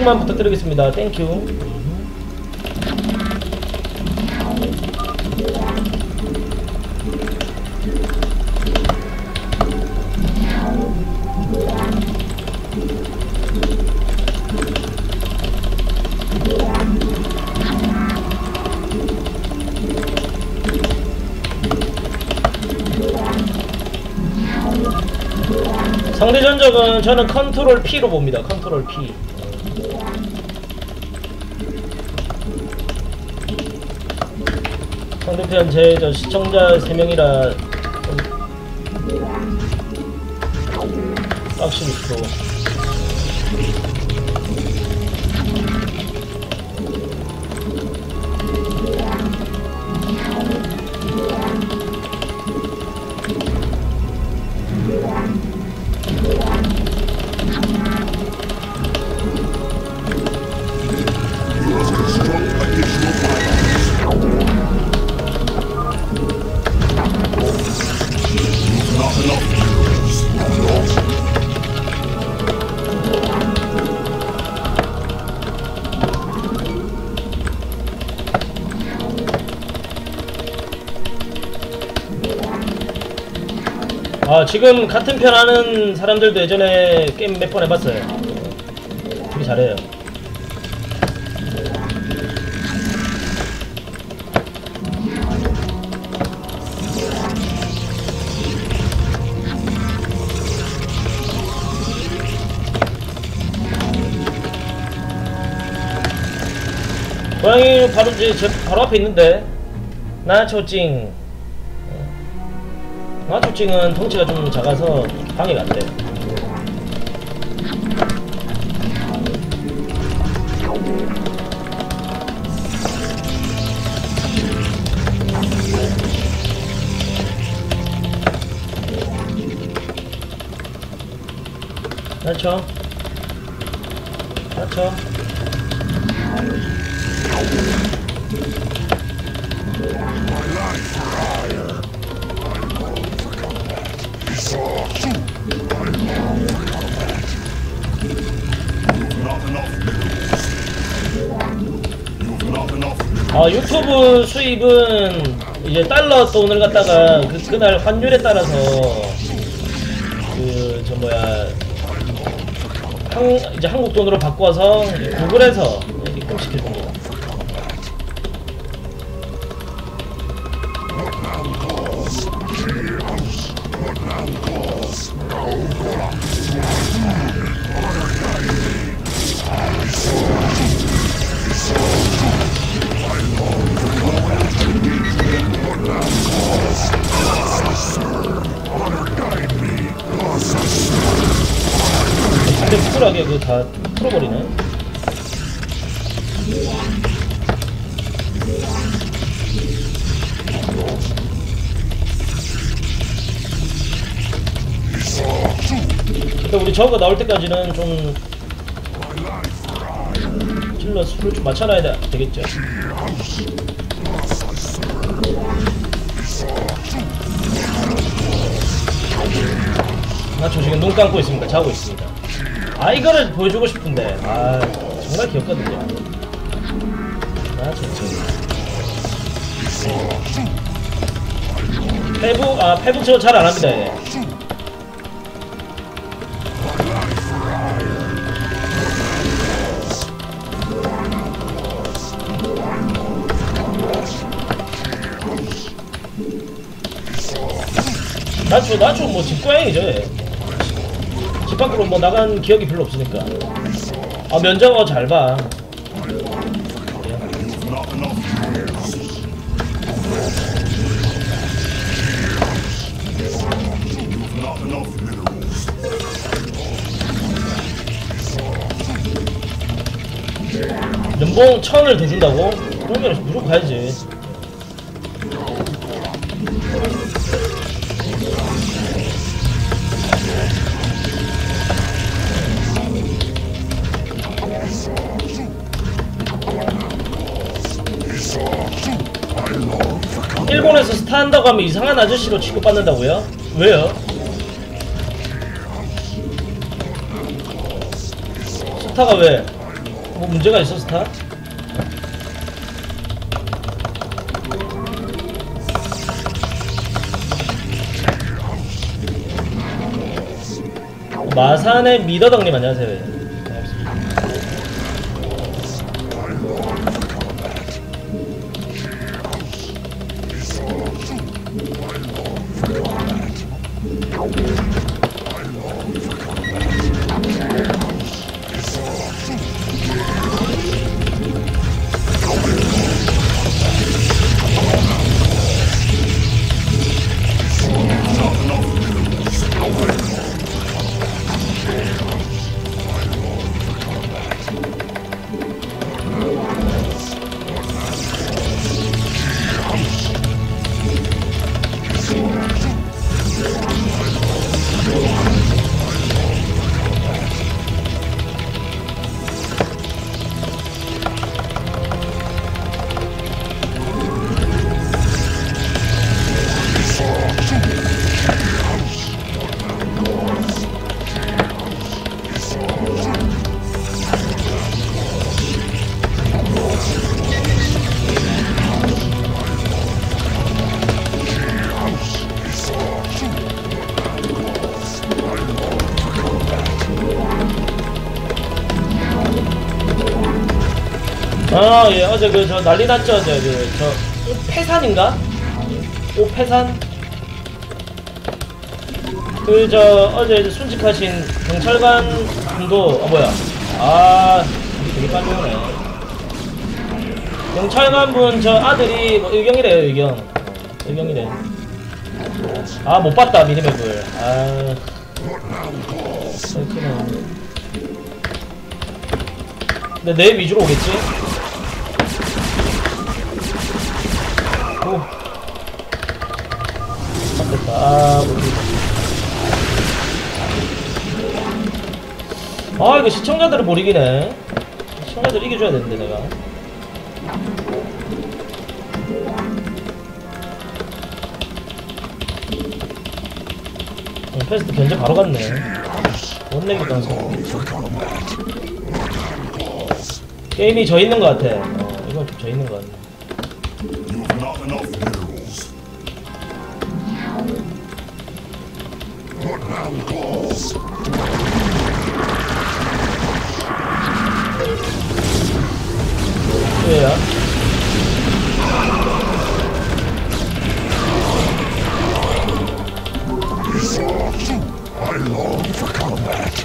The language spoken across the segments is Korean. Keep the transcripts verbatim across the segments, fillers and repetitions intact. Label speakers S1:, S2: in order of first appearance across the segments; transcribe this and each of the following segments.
S1: 인증만 부탁드리겠습니다. 땡큐. 상대 전적은 저는 컨트롤 P로 봅니다. 컨트롤 P. 상대편 제 저 시청자 세 명이라 빡시기 또. 아, 지금 같은 편 하는 사람들도 예전에 게임 몇 번 해봤어요. 되게 잘해요. 고양이 바로 제, 제 바로 앞에 있는데 나초찡. 나초찡은 덩치가 좀 작아서 방해가 안 돼. 나초 나초 아, 유튜브 수입은 이제 달러 돈을 갖다가 그, 그날 환율에 따라서 그 저 뭐야 한, 이제 한국 돈으로 바꿔서 구글에서 입금시킬 겁니다. 근데 쿨하게 그거 다 풀어버리네. 근데 우리 저거 나올 때까지는 좀 찔러 수를 좀 맞춰놔야 돼, 되겠죠. 나저 지금 눈 감고 있습니다. 자고 있습니다. 아, 이거를 보여주고 싶은데 아 정말 귀엽거든요. 아 좋지. 페북 아 페북 저 잘 안합니다. 예. 나초 나초 뭐 집고양이죠. 예. 집 밖으로 뭐 나간 기억이 별로 없으니까. 아, 면접어 잘 봐. 연봉 천을 더 준다고? 그러면 무조건 가야지. 일본에서 스타 한다고 하면 이상한 아저씨로 취급받는다고요? 왜요? 스타가 왜? 뭐 문제가 있어 스타? 마산의 미더덕님 안녕하세요. 반갑습니다. 아, 예, 어제 그, 저, 난리 났죠, 어제, 그, 저, 오패산인가? 오패산? 그, 저, 어제 순직하신 경찰관 분도, 어, 뭐야. 아, 되게 빨리 오네. 경찰관 분, 저 아들이, 뭐, 의경이래요, 의경. 의경이래. 아, 못 봤다, 미니맵을. 아. 그렇구나. 근데 내 위주로 오겠지? 오. 안 됐다. 아, 못 이기다. 아, 이거 시청자들을 못 이기네. 시청자들 이겨줘야 되는데, 내가. 응, 패스트 견제 바로 갔네. 원내기 가능성. 게임이 져 있는 것 같아. 어, 이건 좀 져 있는 것 같네. 왜야? I long for combat.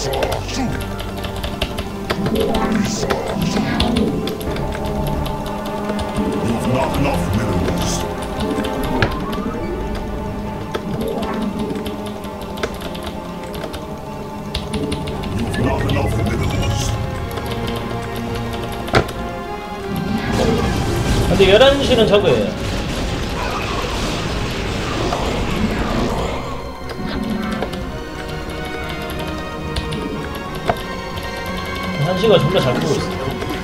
S1: You've not enough minerals. You've not enough minerals. 근데 열한 시는 저거예요. 한 시가 존나 잘 크고 있어.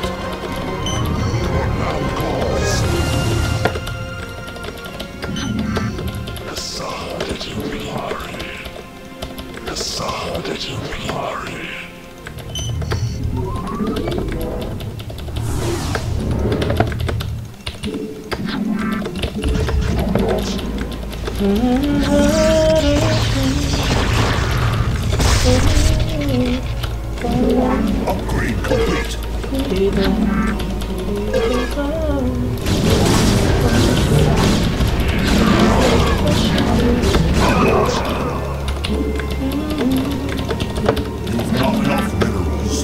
S1: Upgrade complete. You've not enough minerals.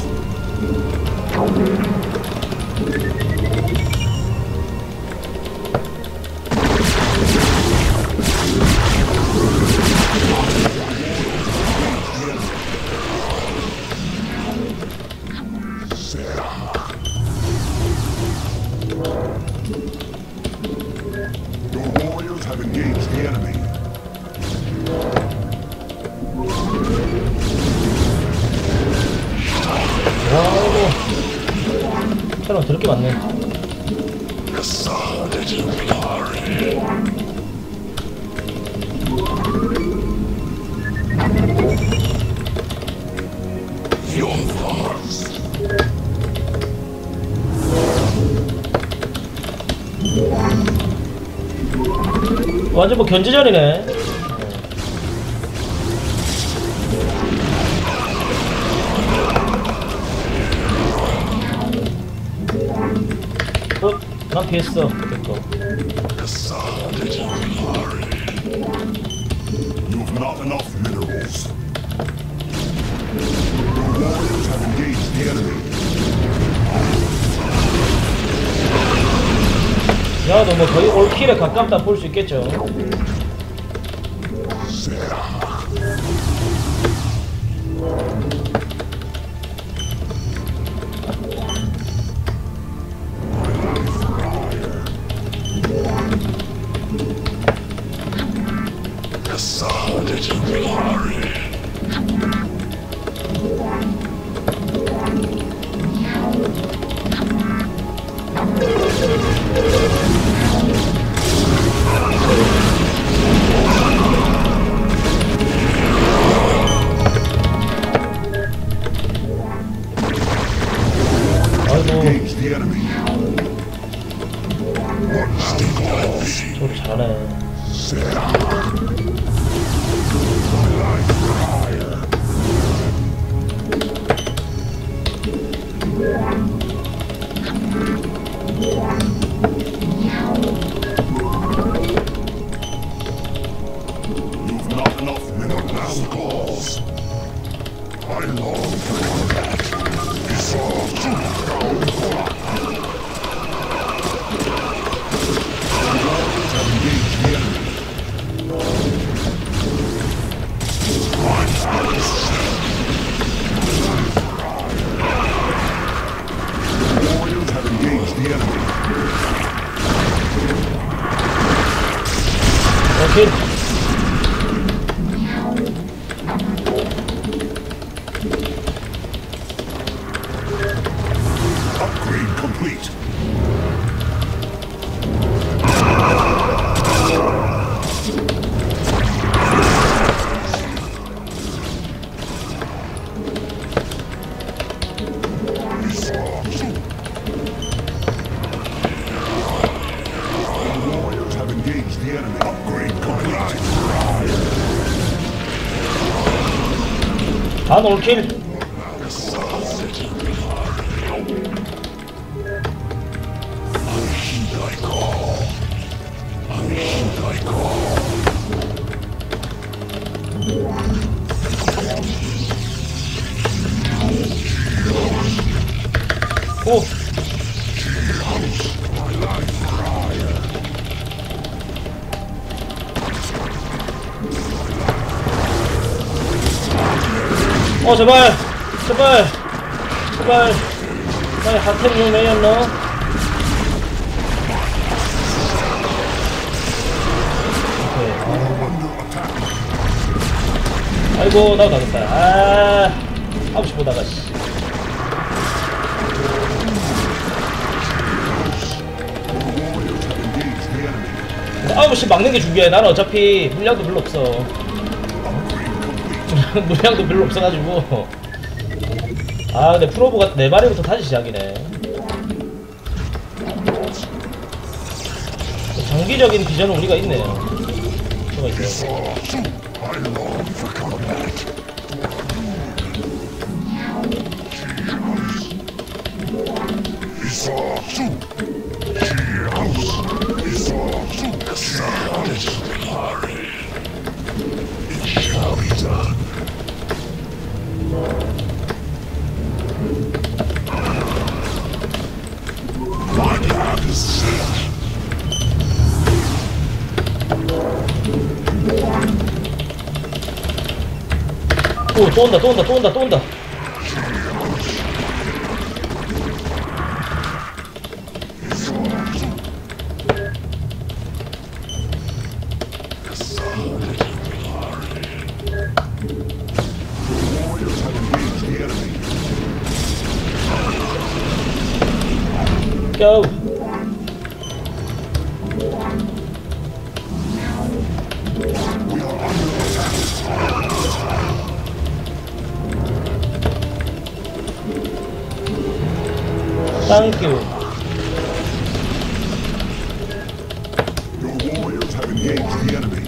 S1: Your warriors have engaged the enemy. 와우, 사람 더럽게 많네. Your thoughts. 완전 뭐 견제전이네. 어? 난 피했어. 됐고.
S2: You've not enough minerals. Your warriors have engaged the enemy.
S1: 야, 너 뭐 거의 올킬에 가깝다 볼 수 있겠죠.
S2: Engage the enemy.
S1: 저도 잘하네.
S2: You've not enough minerals. I long for combat. Engage the enemy. Warriors have engaged the enemy.
S1: 오케이.
S2: Upgrade complete. Warriors have engaged the enemy. Upgrade complete.
S1: 단 올킬. 오. 어 제발 제발 제발 빨리 핫템 좀 내렸나? 아이고 나도 나겠다. 아 하고 싶어다가 씨. 아홉 시 막는 게 중요해. 나는 어차피 물량도 별로 없어. 물량도 별로 없어가지고. 아 근데 프로브가 네 마리부터 다시 시작이네. 장기적인 비전은 우리가 있네요. 뭐가 있어요? 오, 또 온다, 또 온다, 또 온다, 또 온다. Go. Thank you.
S2: Your warriors have engaged the enemy.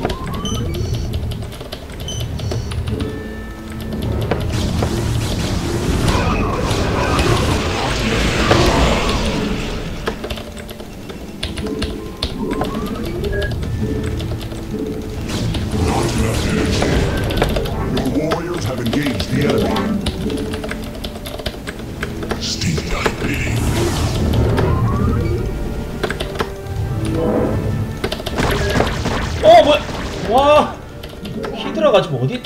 S2: Your warriors have engaged the enemy. Steep diving.
S1: 어 뭐야 와 히드라가지고 어디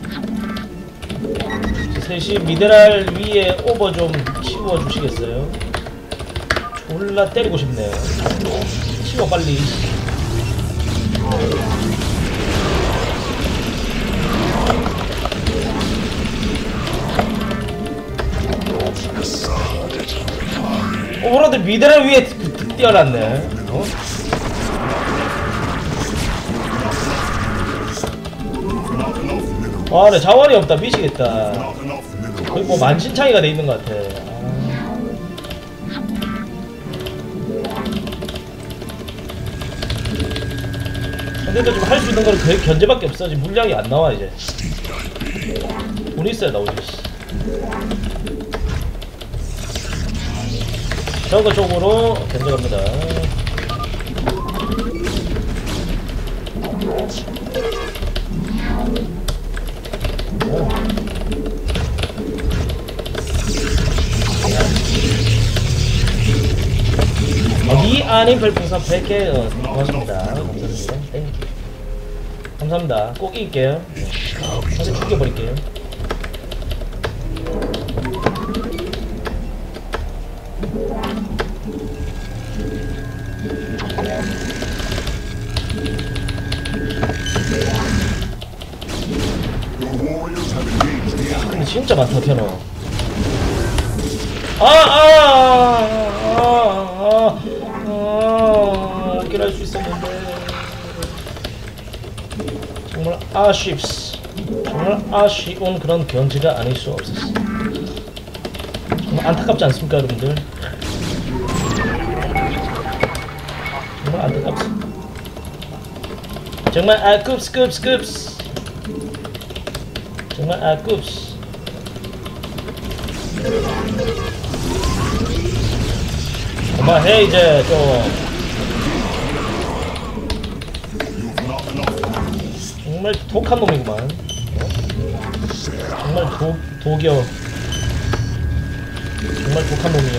S1: 셋이 미네랄 위에 오버 좀 치워 주시겠어요? 졸라 때리고 싶네요. 치워 빨리. 오버로드 미네랄 위에 뛰어났네. 어? 아, 네, 자원이 없다. 미치겠다. 거의 뭐 만신창이가 돼 있는 것 같아. 아. 상대도 지금 할 수 있는 거는 거의 견제밖에 없어. 지금 물량이 안 나와, 이제. 돈 있어야 나오지. 저거 쪽으로 견제갑니다. 오. 이 아닌 별풍선 백 개 어, 고맙습니다. 감사합니다. 땡큐. 감사합니다. 꼭 이길게요. 사실 죽여버릴게요. 근데 진짜 많다 캐논. 아아아아아아 오긴 할 수 있었는데 정말 아쉽스. 정말 아쉬운 그런 경지가 아닐 수 없었어. 정말 안타깝지 않습니까 여러분들? 정말 안타깝습니다. 정말 아급스 급스 급스 정말 아급스. 그만해 이제 좀. 정말 독한 놈이구만. 어? 정말 도, 독여. 정말 독한 놈이야.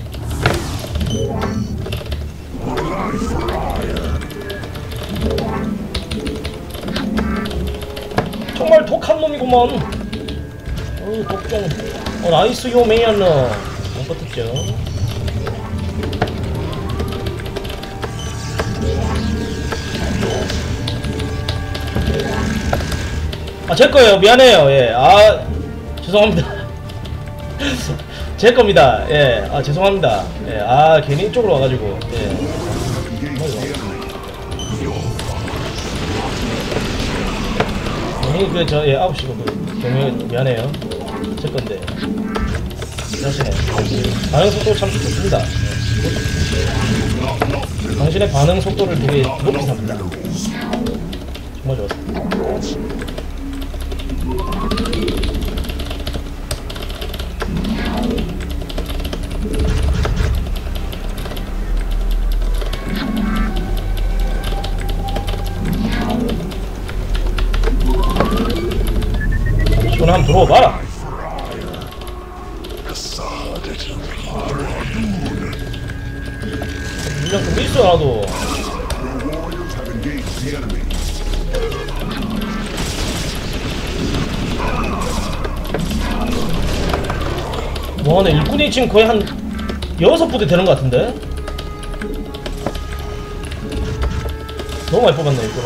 S1: 정말 독한 놈이구만. 어, 독종. 어, 나이스 요메이안너. 못 버텼죠. 아, 제 거예요. 미안해요. 예. 아, 죄송합니다. 제 겁니다. 예. 아, 죄송합니다. 예. 아, 괜히 이쪽으로 와가지고. 예. 괜히 그, 저, 예, 아홉 시고 그, 경유, 미안해요. 제 건데. 대신에. 반응 속도 참 좋습니다. 예. 당신의 반응 속도를 되게 높이 삽니다. 정말 좋았습니다. 손 한번 들어와봐라. 물량 좀 있어 나도. 와, 내 일꾼이 지금 거의 한 여섯 부대 되는 것 같은데? 너무 많이 뽑았네 일꾼을.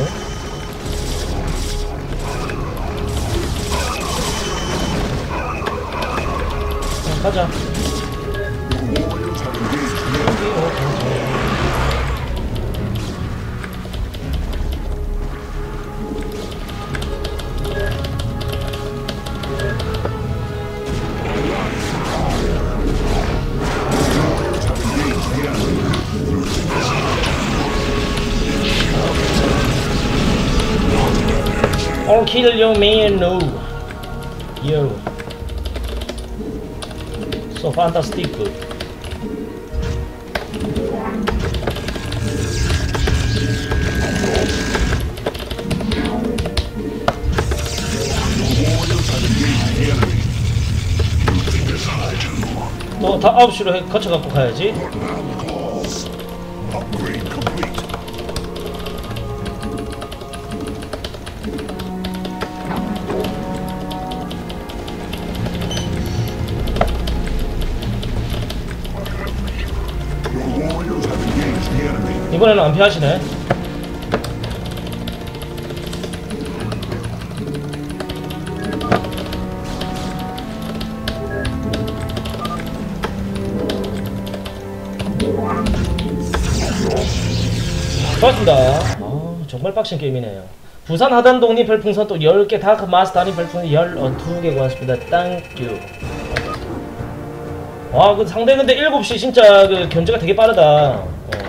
S1: 자, 가자. kill your man, no. Yo. So fantastic. 또 다 아홉 시로 해, 거쳐갖고 가야지.
S2: Upgrade complete. Your warriors have engaged the enemy.
S1: 이번에는 안 피하시네. 고맙습니다. 아, 정말 빡신 게임이네요. 부산 하단 독립 별풍선 또 열 개, 다크 마스터 아닌 별풍선 열두 개 고맙습니다. 땡큐. 와, 그 상대 근데 일곱 시 진짜 그 견제가 되게 빠르다. 어.